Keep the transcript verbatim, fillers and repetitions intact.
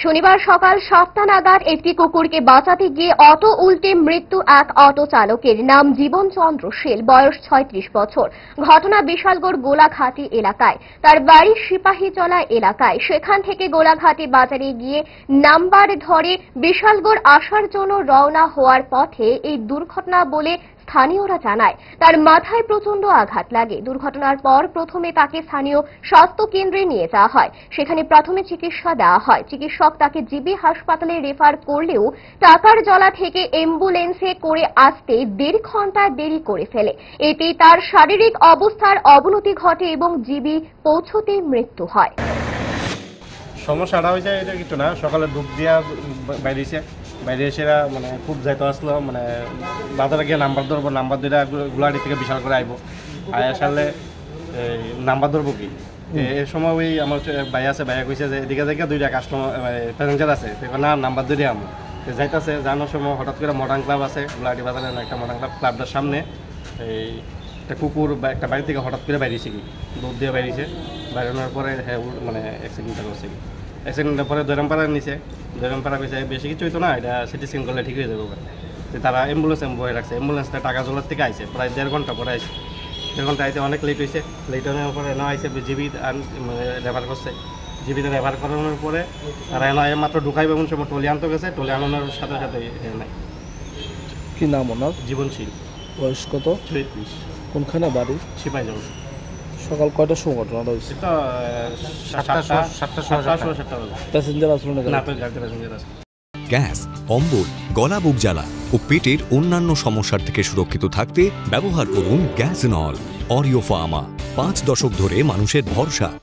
শনিবার সকাল সাতটা নাগাদ একটি কুকুরকে বাঁচাতে গিয়ে অটো উল্টে মৃত্যু এক অটো চালকের। নাম জীবন চন্দ্র শীল, বয়স ছয়ত্রিশ বছর। ঘটনা বিশালগড় গোলাঘাটি এলাকায়। তার বাড়ি সিপাহীজলা এলাকায়। সেখান থেকে গোলাঘাটি বাজারে গিয়ে নাম্বার ধরে বিশালগড় আসার জন্য রওনা হওয়ার পথে এই দুর্ঘটনা বলে স্থানীয়রা জানায়। তার মাথায় প্রচন্ড আঘাত লাগে। দুর্ঘটনার পর প্রথমে তাকে স্থানীয় স্বাস্থ্য কেন্দ্রে নিয়ে যাওয়া হয়। সেখানে প্রাথমিক চিকিৎসা দেওয়া হয়। চিকিৎসক তাকে জিবি হাসপাতালে রেফার করলেও টাকার জলা থেকে অ্যাম্বুলেন্সে করে আসতে দেড় ঘন্টা দেরি করে ফেলে। এতে তার শারীরিক অবস্থার অবনতি ঘটে এবং জিবি পৌঁছতে মৃত্যু হয়। সমস্যাটা হয়েছে এটা কিছু না, সকালে ডুব দিয়া বাইরেছে বাইরে এসে মানে খুব যাইতে আসলো, মানে বাজারে গিয়ে নাম্বার ধরবো, নাম্বার দুইটা গুলাহাটি থেকে বিশাল করে আইব, আয় আসলে নাম্বার ধরবো কি এই সময় ওই আমার ভাই আছে, ভাইয়া কইছে যে এদিকে দেখে দুইটা কাস্টমার প্যাসেঞ্জার আছে, না নাম্বার ধরে আমি যাইতেছে। জানার সময় হঠাৎ করে মডার্ন ক্লাব আছে গুলাহাটি বাজারে একটা মডার্ন ক্লাব, ক্লাবটার সামনে এই একটা কুকুর বা একটা বাড়ি থেকে হঠাৎ করে বাইরেছে কি দুধ দিয়ে বাইরেছে। বাইরানোর পরে হ্যাঁ মানে অ্যাক্সিডেন্টটা করছে কি অ্যাক্সিডেন্টের পরে দৈরামপাড়ার নিচে দৈরামপাড়া কইছে বেশি কিছু হইতো না, এটা সিটি স্ক্যান করলে ঠিক হয়ে যাবে। তারা অ্যাম্বুলেন্স বয়ে রাখছে, অ্যাম্বুলেন্সটা টাকা জোলার থেকে আইছে, প্রায় দেড় ঘন্টা পরে আইছে। দেড় ঘন্টা আইতে অনেক লেট হয়েছে। লেট হওয়ার পরে এনে আইসে জিবি রেফার করছে। জিবিতে রেফার করানোর পরে তারা এনে মাত্র ঢুকাইবে এমন সময় টলি আনতে গেছে। টলি আনানোর সাথে সাথে নাই। কি নাম ওনার? জীবনশীল, বয়স কত? ছয়ত্রিশ। কোনখানে বাড়ি? সিপাহীজলা। সকাল কয়টার সময় ঘটনাটা হয়েছে? প্যাসেঞ্জার আসলো না? গ্যাস, অম্বল, গলা বুক জ্বালা ও পেটের অন্যান্য সমস্যার থেকে সুরক্ষিত থাকতে ব্যবহার করুন গ্যাসনল। অরিও ফার্মা, পাঁচ দশক ধরে মানুষের ভরসা।